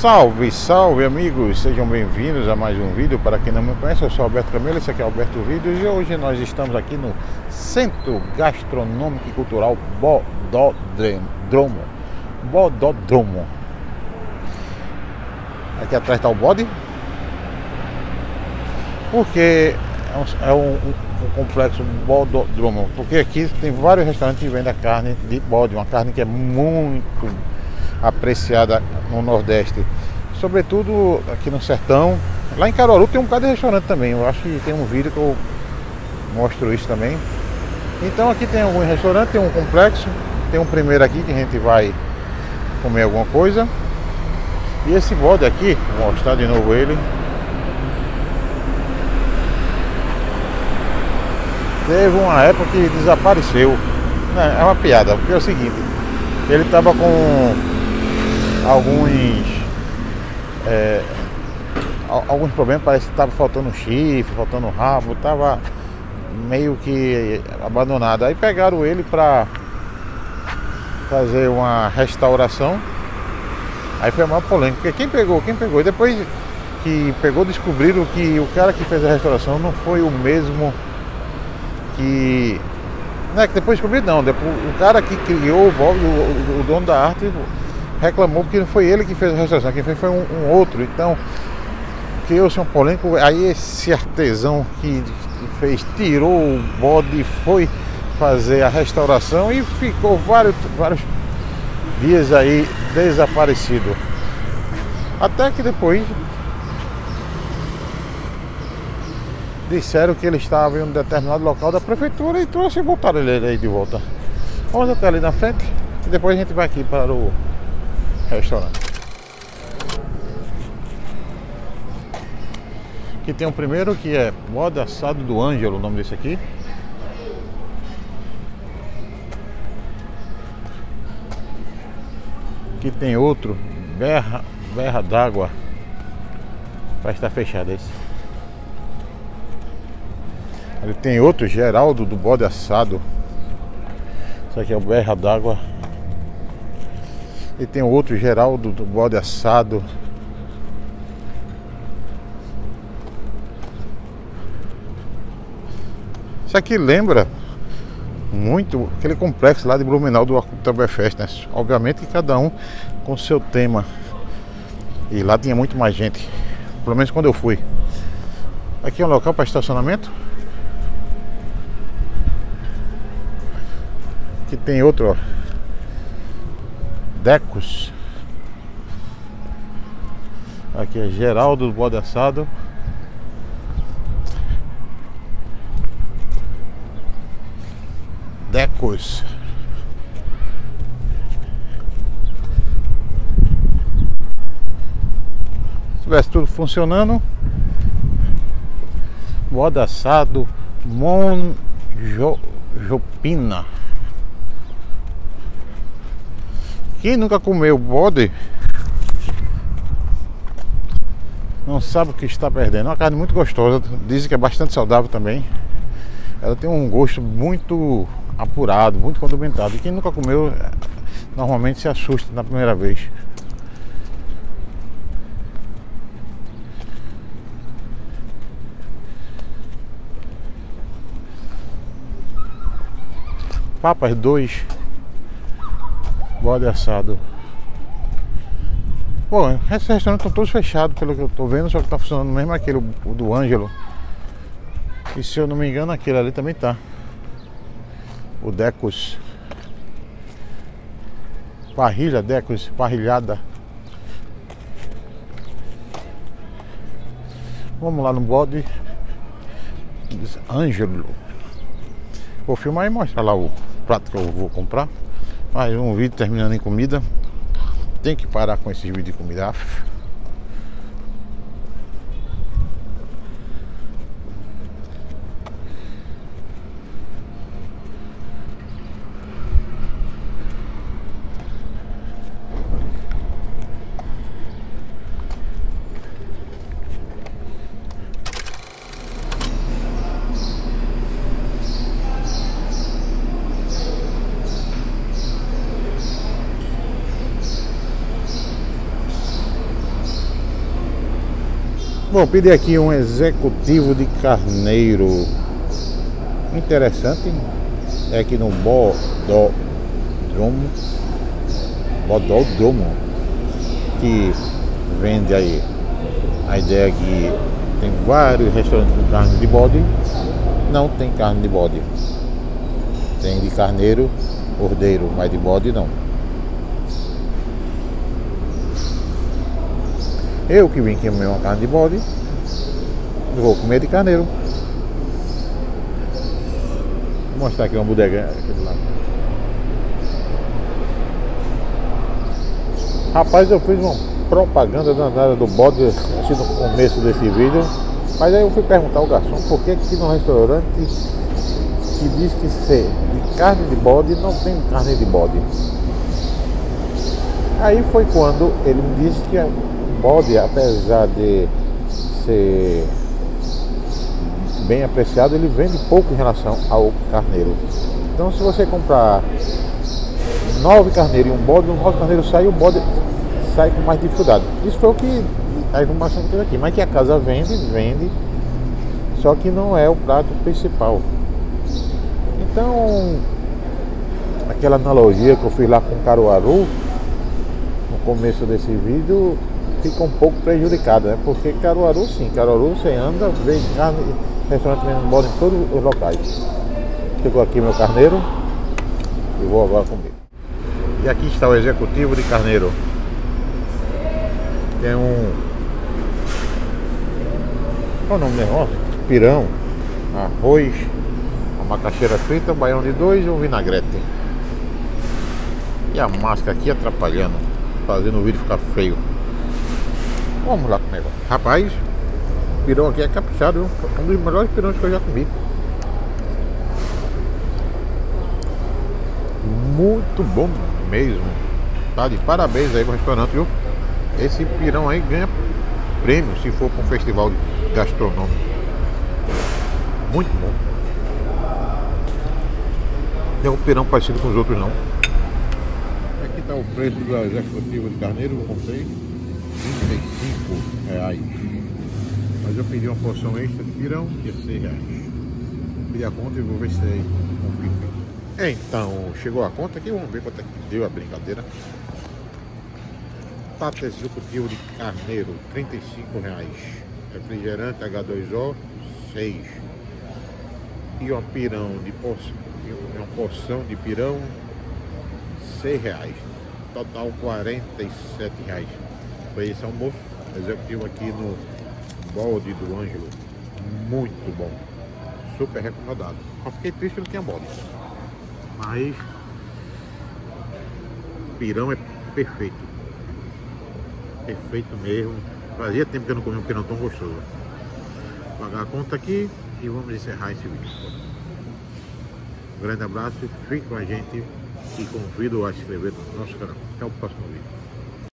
Salve, salve amigos, sejam bem-vindos a mais um vídeo. Para quem não me conhece, eu sou Alberto Camelo, esse aqui é Alberto Vídeos. E hoje nós estamos aqui no Centro Gastronômico e Cultural Bodódromo. Aqui atrás está o bode, porque é um complexo bodódromo, porque aqui tem vários restaurantes que vendem a carne de bode, uma carne que é muito apreciada no Nordeste, sobretudo aqui no Sertão. Lá em Caruaru tem um bocado de restaurante também, eu acho que tem um vídeo que eu mostro isso também. Então aqui tem alguns restaurantes, tem um complexo, tem um primeiro aqui que a gente vai comer alguma coisa. E esse bode aqui, vou mostrar de novo ele. Teve uma época que desapareceu. É uma piada, porque é o seguinte, ele tava com alguns problemas, parece que estava faltando chifre, faltando rabo, estava meio que abandonado. Aí pegaram ele para fazer uma restauração. Aí foi uma polêmica, porque quem pegou, e depois que pegou, descobriram que o cara que fez a restauração não foi o mesmo que... Não é que depois descobriram, não, depois, o cara que criou o Bob, o dono da arte, reclamou que não foi ele que fez a restauração, quem fez foi um outro. Então criou-se um polêmico. Aí esse artesão que fez, tirou o bode e foi fazer a restauração e ficou vários dias aí desaparecido, até que depois disseram que ele estava em um determinado local da prefeitura e trouxe e botaram ele aí de volta. Vamos até ali na frente e depois a gente vai aqui para o restaurante. Aqui tem um primeiro que é bode assado do Ângelo, o nome desse aqui. Aqui tem outro, berra d'água. Vai estar fechado esse. Ele tem outro, Geraldo do bode assado. Isso aqui é o berra d'água. E tem outro, Geraldo do bode assado. Isso aqui lembra muito aquele complexo lá de Blumenau do Oktoberfest, né? Obviamente que cada um com seu tema. E lá tinha muito mais gente, pelo menos quando eu fui. Aqui é um local para estacionamento. Aqui tem outro, ó, Decos. Aqui é Geraldo do bode assado. Decos. Se tivesse tudo funcionando, bode assado Monjopina. Quem nunca comeu bode não sabe o que está perdendo. É uma carne muito gostosa, dizem que é bastante saudável também. Ela tem um gosto muito apurado, muito condimentado. E quem nunca comeu normalmente se assusta na primeira vez. Papas 2, bode assado. Bom, esses restaurantes estão todos fechados pelo que eu estou vendo, só que está funcionando mesmo aquele, o do Ângelo. E se eu não me engano, aquele ali também tá. O Decos. Parrilha, Decos, parrilhada. Vamos lá no bode Ângelo. Vou filmar e mostrar lá o prato que eu vou comprar. Mais um vídeo terminando em comida. Tem que parar com esses vídeos de comida. Bom, pedi aqui um executivo de carneiro. Interessante. É aqui no Bodódromo, que vende aí. A ideia é que tem vários restaurantes com carne de bode. Não tem carne de bode. Tem de carneiro, cordeiro, mas de bode não. Eu que vim comer uma carne de bode, vou comer de carneiro. Vou mostrar aqui uma bodega aqui do lado. Rapaz, eu fiz uma propaganda danada do bode assim no começo desse vídeo, mas aí eu fui perguntar ao garçom por que aqui no restaurante que diz que ser de carne de bode não tem carne de bode. Aí foi quando ele me disse que o bode, apesar de ser bem apreciado, ele vende pouco em relação ao carneiro. Então, se você comprar 9 carneiros e um bode, o 9 carneiros sai e o bode sai com mais dificuldade. Isso foi o que a informação que teve aqui, mas que a casa vende, só que não é o prato principal. Então, aquela analogia que eu fiz lá com Caruaru no começo desse vídeo fica um pouco prejudicada, né? Porque Caruaru sim, Caruaru você anda, vê carne, restaurante mesmo bode em todos os locais. Chegou aqui meu carneiro e vou agora comer. E aqui está o executivo de carneiro. Tem qual é o nome do negócio? Pirão, arroz, uma macaxeira frita, um baião de 2 e um vinagrete. E a máscara aqui atrapalhando, fazendo o vídeo ficar feio. Vamos lá comer. Rapaz, o pirão aqui é caprichado, viu? Um dos melhores pirões que eu já comi. Muito bom mesmo. Tá de parabéns aí pro restaurante, viu? Esse pirão aí ganha prêmio se for para um festival gastronômico. Muito bom. Não é um pirão parecido com os outros não. Aqui está o preço do executivo de carneiro, eu comprei R$35. Mas eu pedi uma porção extra de pirão, que é R$6. Pedi a conta e vou ver se aí confirma. Então, chegou a conta aqui, vamos ver quanto é que deu a brincadeira. Prato executivo de carneiro, R$35. Refrigerante H2O, 6. E uma pirão de uma porção de pirão, R$6. Total R$47. Foi esse almoço executivo aqui no Bode do Ângelo. Muito bom. Super recomendado. Só fiquei triste que não tinha bode. Mas pirão é perfeito. Perfeito mesmo. Fazia tempo que eu não comia um pirão tão gostoso. Vou pagar a conta aqui e vamos encerrar esse vídeo. Um grande abraço, fique com a gente e convido a se inscrever no nosso canal. Até o próximo vídeo.